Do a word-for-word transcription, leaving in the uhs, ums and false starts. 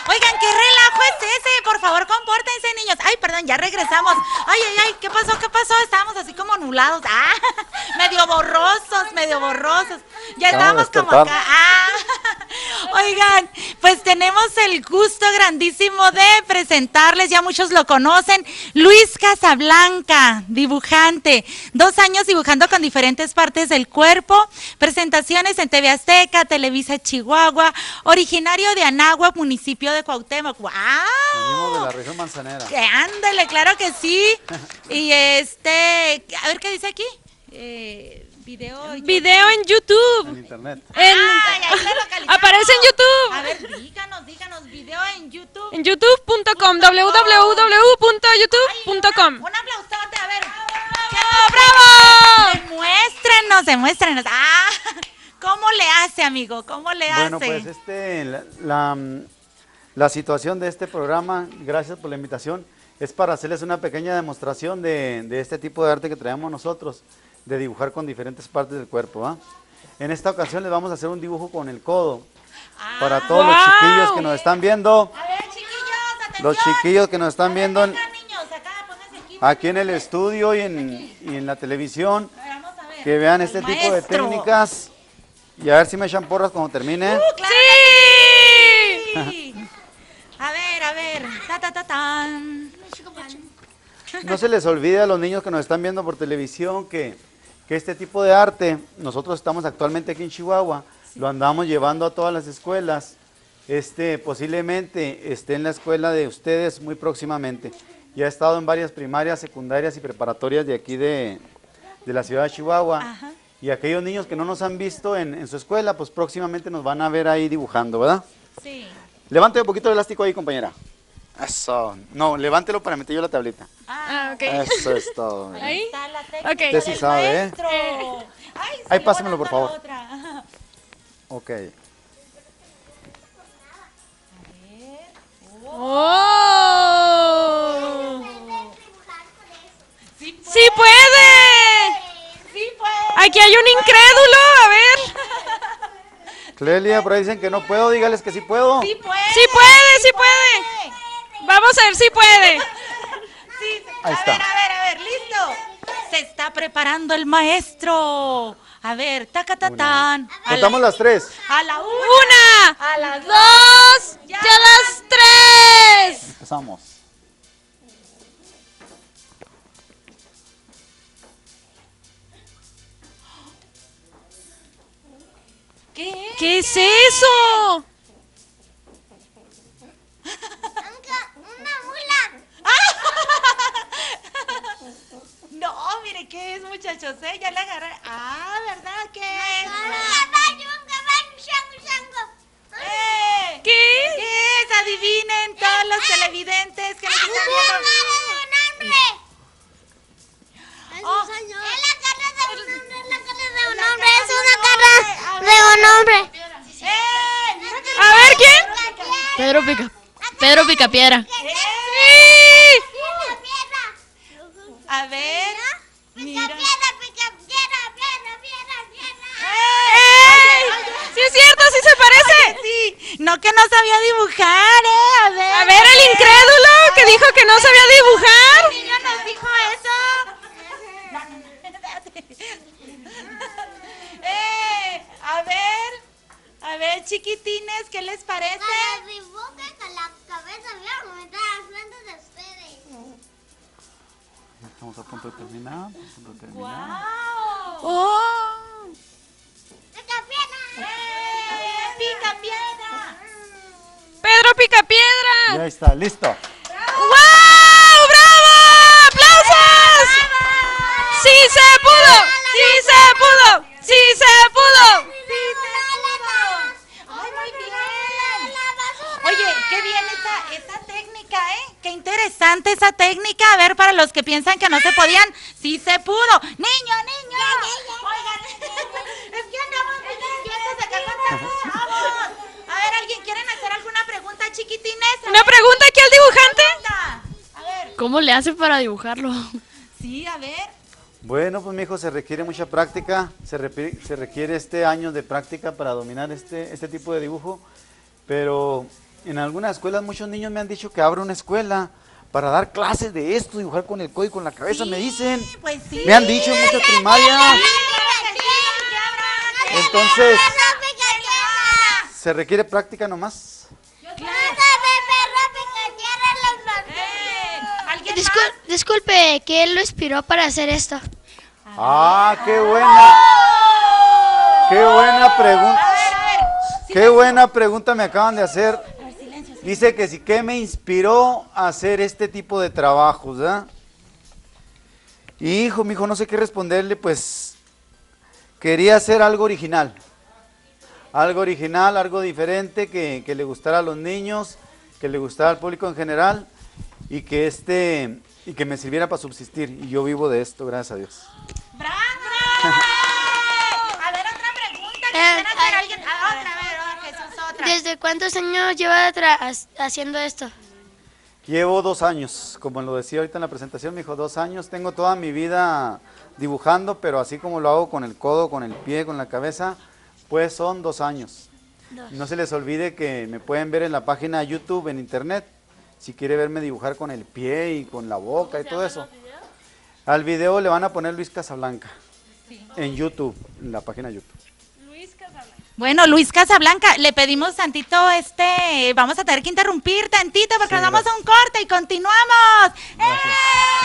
Oigan, ¿qué relajo es ese? Por favor, compórtense, niños. Ay, perdón, ya regresamos. Ay, ay, ay, ¿qué pasó? ¿Qué pasó? Estábamos así como nublados. Ah, medio borrosos, medio borrosos. Ya estábamos como acá. Ah, oigan, pues tenemos el gusto grandísimo de presentarles, ya muchos lo conocen, Luis Casablanca, dibujante. Dos años dibujando con diferentes partes del cuerpo. Presentaciones en T V Azteca, Televisa Chihuahua, originario de Anáhuac, municipio de Cuauhtémoc. ¡Wow! Venimos de la región manzanera. Que ándale, claro que sí. Y este, a ver qué dice aquí. Eh, video. Video en YouTube. En internet. En, Ay, ahí lo localizamos. aparece en YouTube. A ver, díganos, díganos, video en YouTube. En youtube punto com, w w w punto youtube punto com. Un aplausote, a ver. ¡Bravo! Demuéstrenos, demuéstrenos. Ah, ¿cómo le hace, amigo? ¿Cómo le hace? Bueno, pues este, la, la, la situación de este programa, gracias por la invitación, es para hacerles una pequeña demostración de, de este tipo de arte que traemos nosotros, de dibujar con diferentes partes del cuerpo. ¿va? En esta ocasión les vamos a hacer un dibujo con el codo, Ah, para todos wow. los chiquillos que nos están viendo, a ver, chiquillos, atención. los chiquillos que nos están viendo en- Venga, niños, acá, pónganse aquí. aquí en el estudio y en, y en la televisión, A ver, vamos a ver. que vean este El tipo de maestro. técnicas y a ver si me echan porras cuando termine. Uh, claro ¡Sí! que sí. A ver, a ver. Ta, ta, ta, tan. No se les olvide a los niños que nos están viendo por televisión que, que este tipo de arte, nosotros estamos actualmente aquí en Chihuahua, lo andamos llevando a todas las escuelas, este, posiblemente esté en la escuela de ustedes muy próximamente. Ya ha estado en varias primarias, secundarias y preparatorias de aquí de, de la ciudad de Chihuahua. Ajá. Y aquellos niños que no nos han visto en, en su escuela, pues próximamente nos van a ver ahí dibujando, ¿verdad? Sí. Levante un poquito de elástico ahí, compañera. Eso. No, levántelo para meter yo la tablita. Ah, ok. Eso es todo. Ahí. Está la técnica Ok. Usted sí del sabe, ¿eh? maestro. Ay, Ahí salió pásamelo, por volando favor. la otra. A Ok. ver. ¡Oh! Sí puede. ¡Sí puede! Sí puede. Aquí hay un incrédulo, a ver. Clelia, por ahí dicen que no puedo, dígales que sí puedo. Sí puede. ¡Sí puede, sí puede! Vamos a ver si puede. Sí, Ahí a está. ver, a ver, a ver, listo. Se está preparando el maestro. A ver, tacatatán. A Contamos la, las tres. a la una. Una, A las dos. dos, Ya. ya las tres. Empezamos. ¿Qué? ¿Qué es eso? Una mula. No, mire, ¿qué es, muchachos? ¿Eh? Ya le agarré. Ah, ¿verdad? ¿Qué es? Un caballo, un caballo, chango, chango. ¡Eh! ¿Qué? ¿Qué es? Adivinen todos los televidentes que nos Es están la viendo. cara de un hombre. Oh, Es la cara de un hombre, es la cara de un La hombre, cara es de una un cara hombre. de un hombre. ¡Eh! Mira que- A ver, ¿quién? La piedra, Pedro Pica, Pedro Picapiedra. ¡Eh! ¡Sí! la piedra. A ver. Pica Mira. piedra, pica piedra, piedra, piedra, piedra. ¡Ey! ¡Sí es cierto, sí se parece! Sí, no que no sabía dibujar, ¿eh? A ver. A ver, el incrédulo que dijo que no sabía ¿El dibujar. niño nos dijo eso? No, no, no, espérate. ¡Eh! A ver. A ver, chiquitines, ¿qué les parece? Cuando dibujen con la cabeza, voy a aumentar las plantas de ustedes. Estamos a punto de terminar. a punto de terminar. ¡Wow! ¡Oh! Pica piedra. ¡Eh! ¡Pica piedra! ¡Pedro Y Picapiedra! ahí está, listo. ¡Wow! ¡Bravo! ¡Aplausos! ¡Sí se pudo! ¡Sí se pudo! ¡Sí se pudo! ¡Ay, muy bien! Oye, qué bien esa, esa técnica, ¿eh? Qué interesante esa técnica. A ver, para los que piensan que no se podían, sí se pudo. ¡Niño, niño! Oigan, es que andamos muy inquietos acá con tantos chavos. A ver, ¿alguien quieren hacer alguna pregunta, chiquitines? A ¿Una ver, pregunta aquí al dibujante? pregunta. A ver, ¿Cómo le hace para dibujarlo? sí, a ver. Bueno, pues mi hijo, se requiere mucha práctica, se, repi- se requiere este año de práctica para dominar este, este tipo de dibujo, pero en algunas escuelas muchos niños me han dicho que abra una escuela para dar clases de esto, dibujar con el codo y con la cabeza, Sí, me dicen. Pues sí. Me han dicho en muchas primarias. Entonces, se requiere práctica nomás. Eh, ¿Alguien Discul- más? disculpe, ¿quién lo inspiró para hacer esto? Ah, qué buena. Qué buena pregunta. A ver, a ver. Qué buena pregunta me acaban de hacer. A ver, silencio. Dice que sí, ¿qué me inspiró a hacer este tipo de trabajos, ¿verdad? Hijo, mi hijo, no sé qué responderle, pues quería hacer algo original. Algo original, algo diferente, que, que le gustara a los niños, que le gustara al público en general y que este y que me sirviera para subsistir. Y yo vivo de esto, gracias a Dios. ¡Bravo! A ver, otra pregunta. Eh, ¿Quisieran hacer a- alguien? Ah, otra, a ver, oh, Jesús, otra. ¿Desde cuántos años lleva tra- ha- haciendo esto? Llevo dos años, como lo decía ahorita en la presentación, me dijo dos años. Tengo toda mi vida dibujando, pero así como lo hago con el codo, con el pie, con la cabeza, pues son dos años. Dos. No se les olvide que me pueden ver en la página de YouTube, en internet, si quiere verme dibujar con el pie y con la boca y todo eso. Al video le van a poner Luis Casablanca, en YouTube, en la página de YouTube. Bueno, Luis Casablanca, le pedimos tantito, este, vamos a tener que interrumpir tantito porque Sí, nos vamos a gracias. un corte y continuamos. Gracias. ¡Eh!